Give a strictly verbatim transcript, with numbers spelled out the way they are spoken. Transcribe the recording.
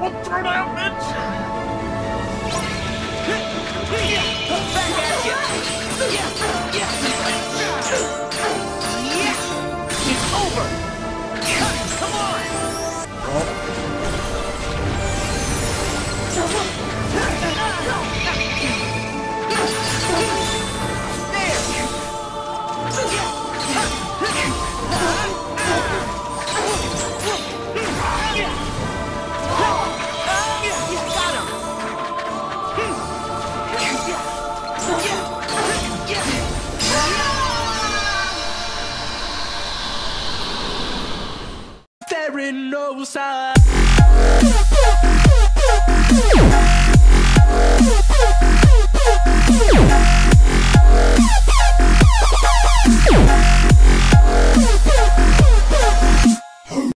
Well, throw down, bitch! Back at ya! It's over! Come on! There ain't no sign.